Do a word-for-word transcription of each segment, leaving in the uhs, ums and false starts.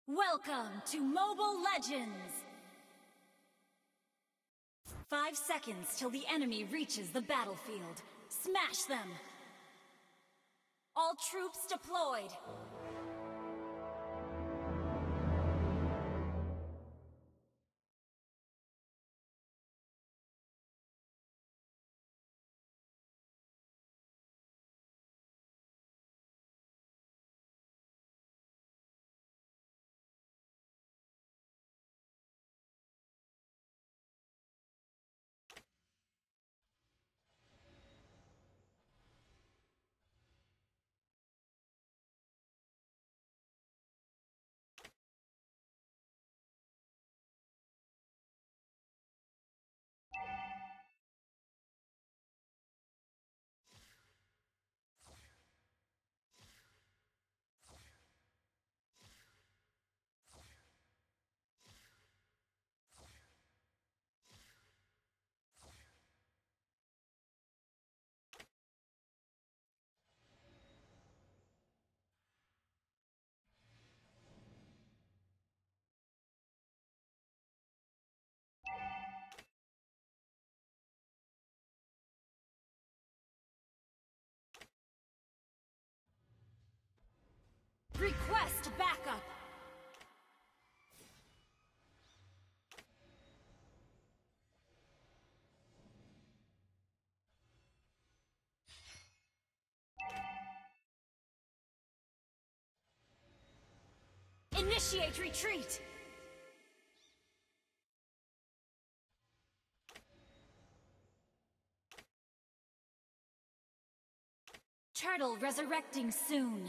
Welcome to Mobile Legends! Five seconds till the enemy reaches the battlefield. Smash them! All troops deployed! Request backup! Initiate retreat! Turtle resurrecting soon.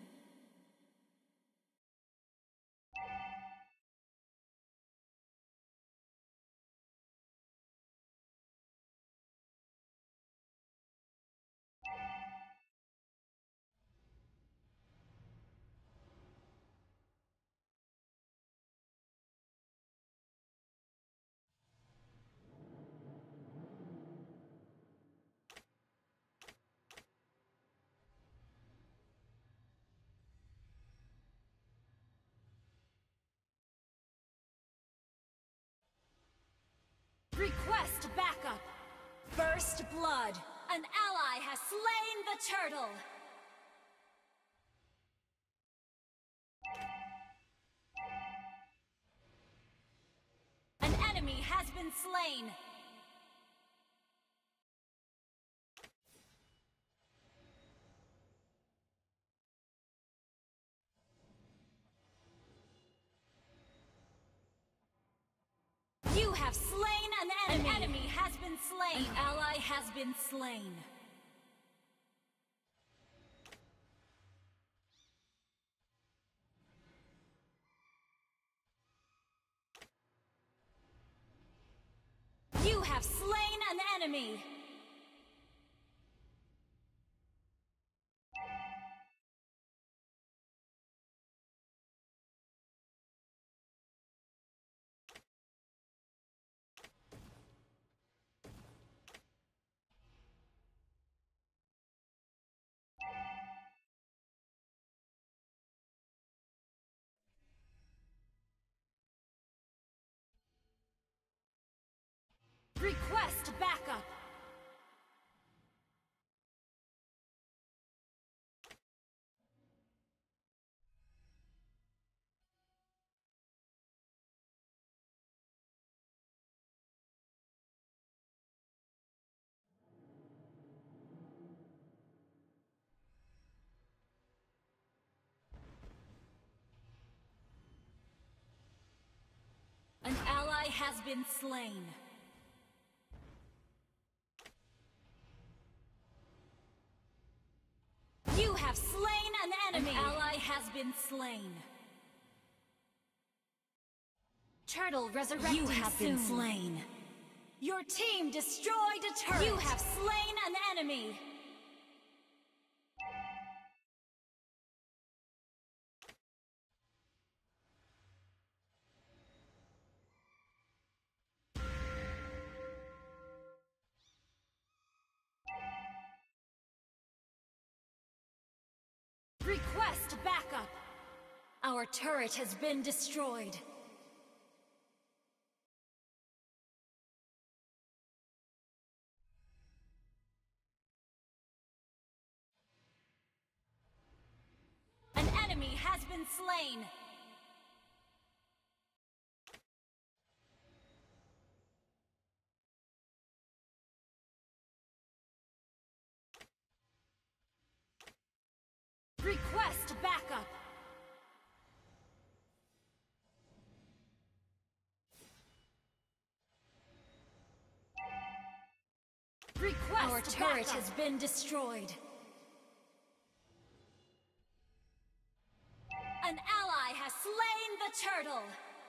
Request backup! First blood! An ally has slain the turtle! An enemy has been slain! You have slain an enemy! An enemy has been slain! An ally has been slain! You have slain an enemy! Request backup! An ally has been slain. You have slain an enemy! An ally has been slain. Turtle resurrecting You have soon. been slain. Your team destroyed a turret! You have slain an enemy! Request backup! Our turret has been destroyed. An enemy has been slain. Request backup. Request Our turret backup. has been destroyed. An ally has slain the turtle.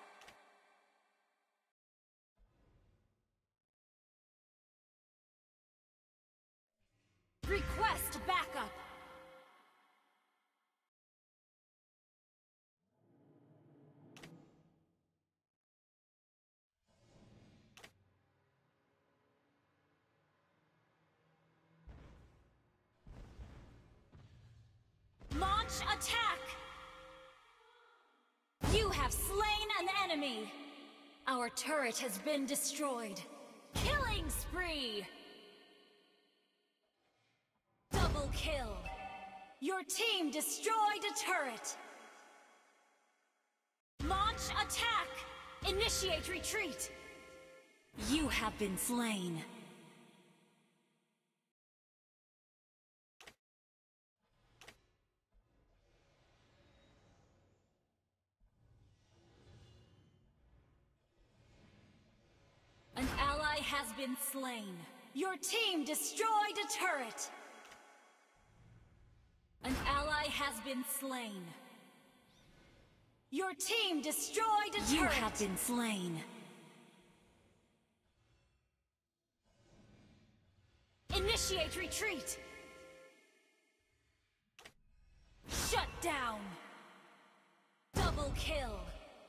Request backup. Launch attack! You have slain an enemy! Our turret has been destroyed. Killing spree! Double kill! Your team destroyed a turret! Launch attack! Initiate retreat! You have been slain. An ally has been slain. Your team destroyed a turret. An ally has been slain. Your team destroyed a turret. You have been slain. Initiate retreat. Shut down. Double kill.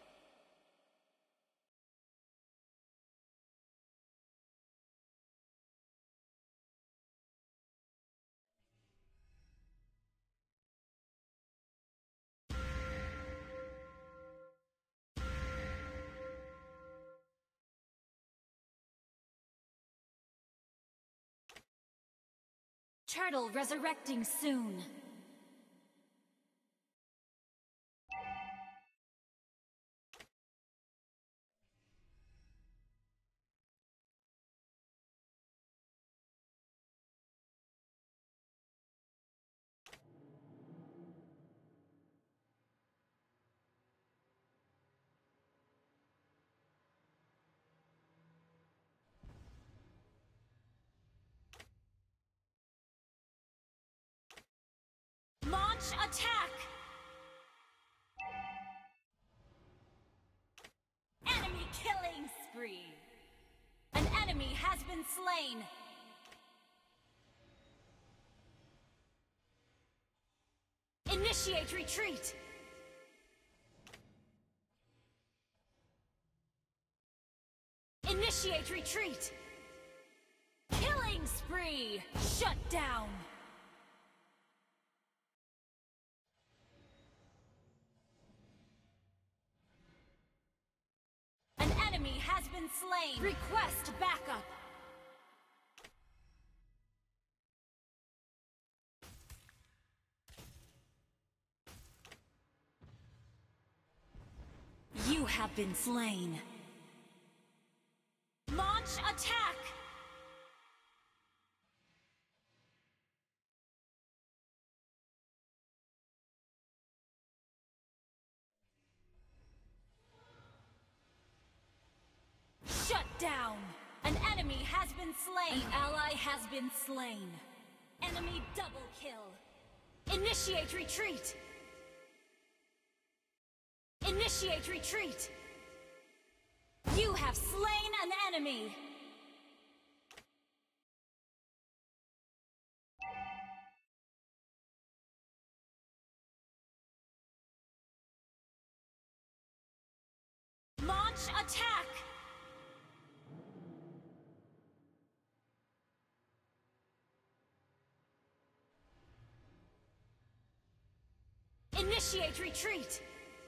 Turtle resurrecting soon. Launch attack! Enemy killing spree! An enemy has been slain! Initiate retreat! Initiate retreat! Killing spree! Shut down! An enemy has been slain! Request backup! You have been slain. Launch attack! Shut down! An enemy has been slain! An ally has been slain. Enemy double kill. Initiate retreat! Initiate retreat! You have slain an enemy! Launch attack! Initiate retreat!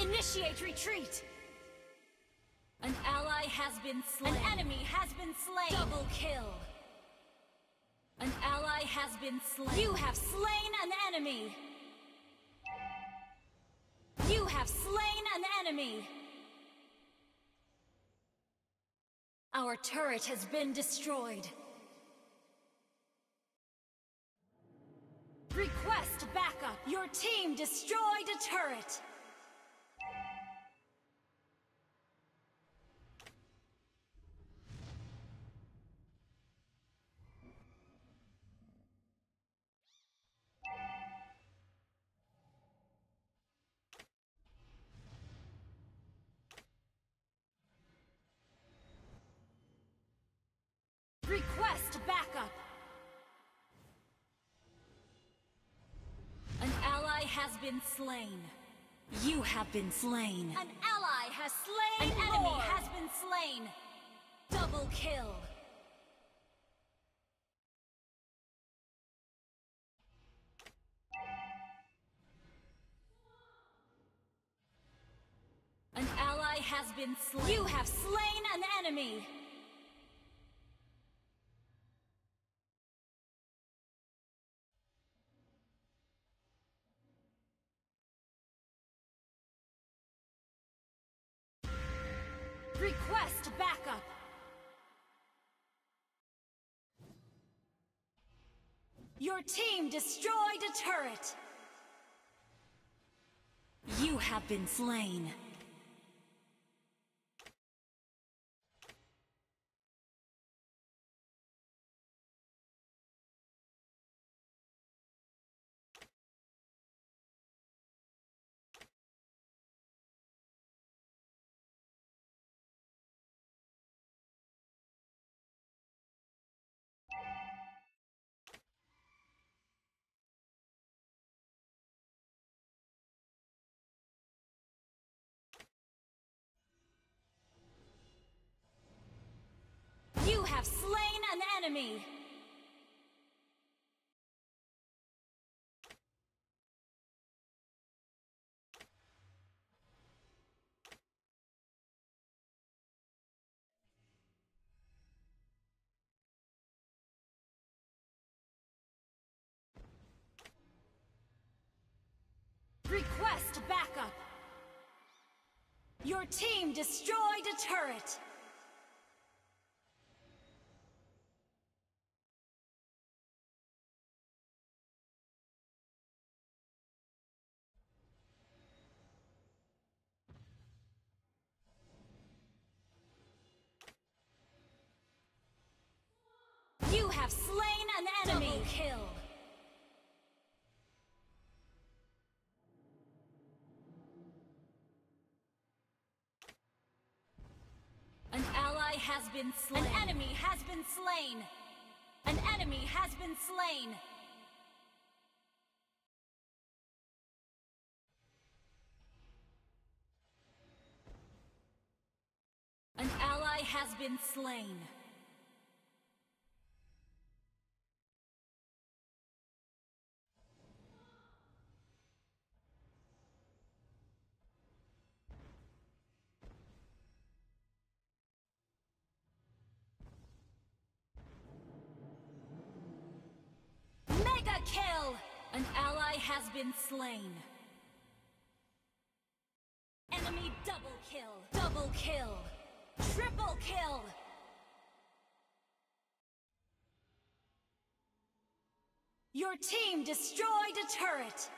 Initiate retreat! An ally has been slain. An enemy has been slain. Double kill. An ally has been slain. You have slain an enemy. You have slain an enemy. Our turret has been destroyed. Request backup. Your team destroyed a turret. Request backup! An ally has been slain. You have been slain. An ally has slain. An enemy more. has been slain. Double kill. An ally has been slain. You have slain an enemy. Request backup! Your team destroyed a turret! You have been slain. You have slain an enemy! Request backup! Your team destroyed a turret! You have slain an enemy! Double kill! An ally has been slain. An enemy has been slain. An enemy has been slain. An ally has been slain. Mega kill! An ally has been slain. Enemy double kill! Double kill! Triple kill! Your team destroyed a turret!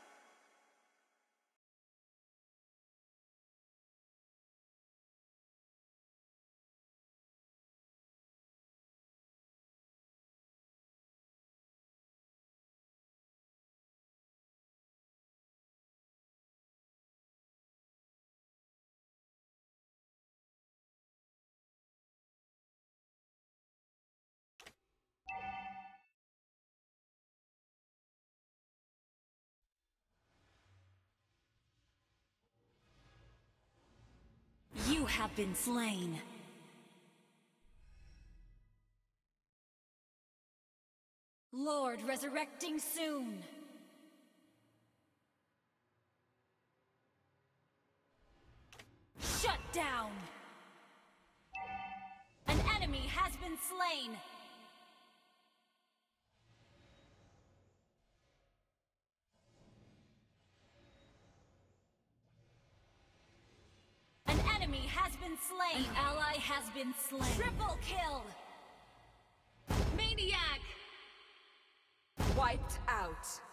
You have been slain. Lord resurrecting soon. Shut down! An enemy has been slain! An enemy has been slain! An ally has been slain! Triple kill! Maniac! Wiped out.